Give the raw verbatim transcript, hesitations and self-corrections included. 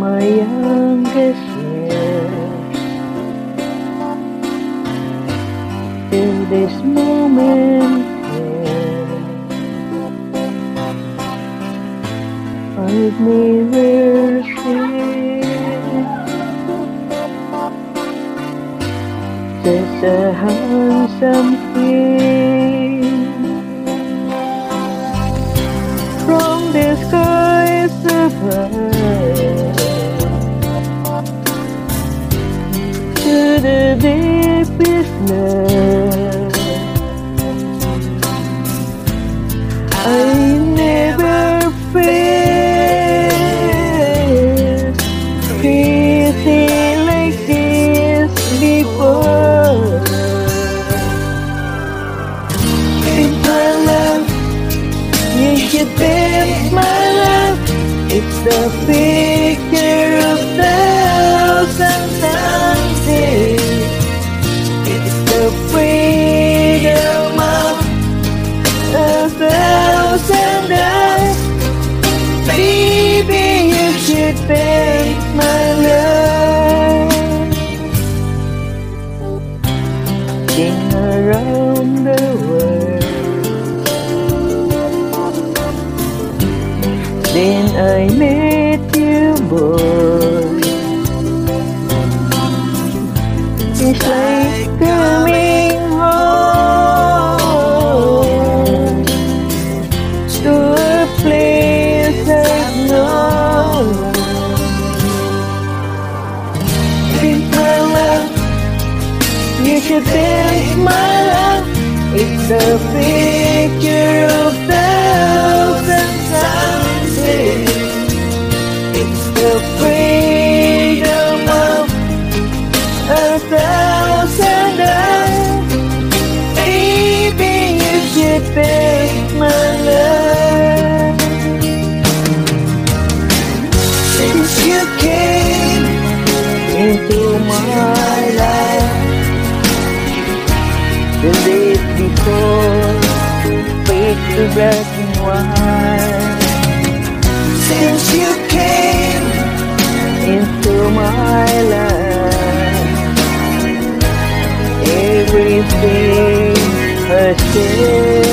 my youngest years. Till this moment here, I've never seen such a handsome king. From the skies above to the deepest love, I never felt easy like this before. In my love, you should dance, my love. It's the picture of thousand sundays. It's the freedom of a thousand eyes. Baby, you should dance, my love. Sing around the world. Then I met you, boy. It's like coming home to a place I've known. It's my love, you should dance, my love. It's a picture of thousand sundays. It's the freedom of a thousand eyes. Baby, you should dance, my love. Since you came into my life, the days before fade to black and white. Since you came into my life, everything has changed.